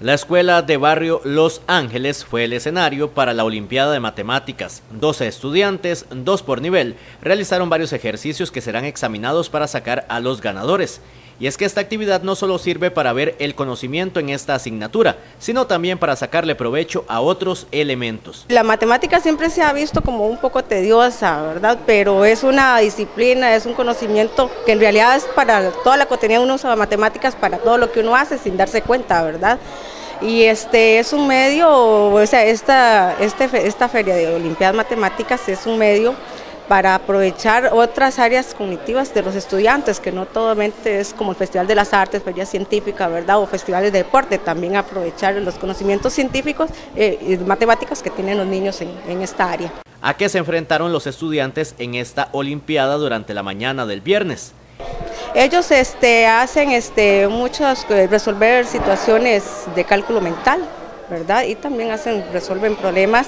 La escuela de barrio Los Ángeles fue el escenario para la Olimpiada de Matemáticas. 12 estudiantes, 2 por nivel, realizaron varios ejercicios que serán examinados para sacar a los ganadores. Y es que esta actividad no solo sirve para ver el conocimiento en esta asignatura, sino también para sacarle provecho a otros elementos. La matemática siempre se ha visto como un poco tediosa, ¿verdad? Pero es una disciplina, es un conocimiento que en realidad es para toda la cotidianidad. Uno usa matemáticas para todo lo que uno hace sin darse cuenta, ¿verdad? Y es un medio, o sea, esta feria de Olimpiadas Matemáticas es un medio para aprovechar otras áreas cognitivas de los estudiantes, que no solamente es como el Festival de las Artes, feria científica, ¿verdad? O festivales de deporte, también aprovechar los conocimientos científicos y matemáticas que tienen los niños en esta área. ¿A qué se enfrentaron los estudiantes en esta Olimpiada durante la mañana del viernes? Ellos hacen muchas, resolver situaciones de cálculo mental, ¿verdad? Y también resuelven problemas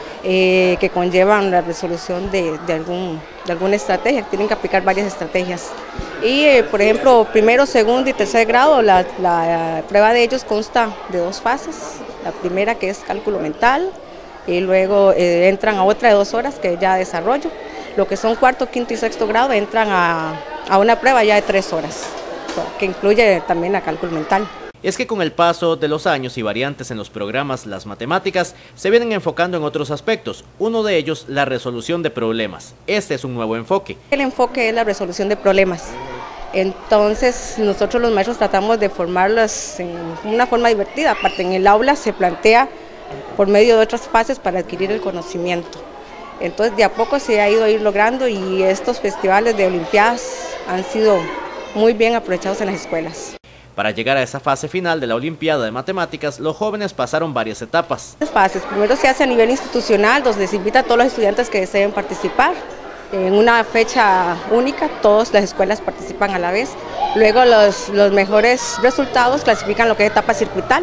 que conllevan la resolución de alguna estrategia, tienen que aplicar varias estrategias. Y por ejemplo, primero, segundo y tercer grado, la prueba de ellos consta de 2 fases, la primera que es cálculo mental y luego entran a otra de 2 horas que es ya desarrollo. Lo que son cuarto, quinto y sexto grado entran a una prueba ya de 3 horas, que incluye también a cálculo mental. Es que con el paso de los años y variantes en los programas, las matemáticas se vienen enfocando en otros aspectos, uno de ellos la resolución de problemas. Este es un nuevo enfoque. El enfoque es la resolución de problemas. Entonces nosotros los maestros tratamos de formarlos en una forma divertida, aparte en el aula se plantea por medio de otras fases para adquirir el conocimiento. Entonces de a poco se ha ido logrando y estos festivales de olimpiadas han sido muy bien aprovechados en las escuelas. Para llegar a esa fase final de la Olimpiada de Matemáticas, los jóvenes pasaron varias etapas. Fases. Primero se hace a nivel institucional, donde se invita a todos los estudiantes que deseen participar. En una fecha única, todas las escuelas participan a la vez. Luego los mejores resultados clasifican lo que es etapa circuital.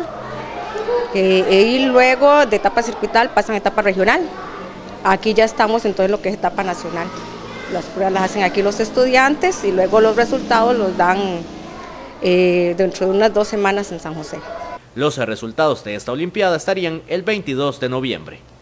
Y luego de etapa circuital pasan a etapa regional. Aquí ya estamos entonces en lo que es etapa nacional. Las pruebas las hacen aquí los estudiantes y luego los resultados los dan dentro de unas 2 semanas en San José. Los resultados de esta Olimpiada estarían el 22 de noviembre.